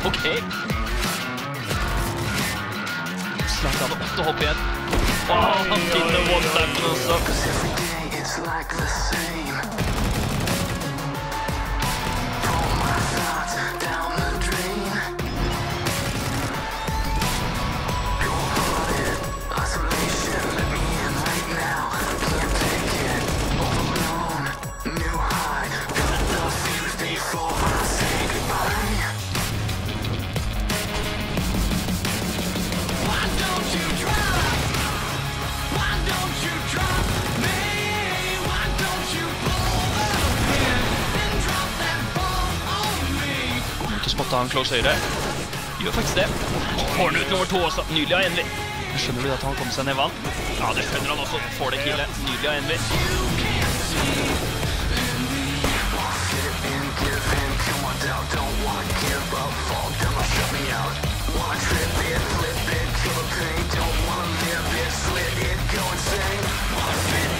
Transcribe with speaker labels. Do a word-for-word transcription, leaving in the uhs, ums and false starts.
Speaker 1: Ok. Slag han åtte hopp igjen. Åh, han finner one-tappen også. Spotta han close høyre. Gjør faktisk det. Får han ut nummer to også. Nydelig av Envy. Skjønner du at han kommer seg ned vann? Ja, det skjønner han også. Får det killet. Nydelig av Envy. Don't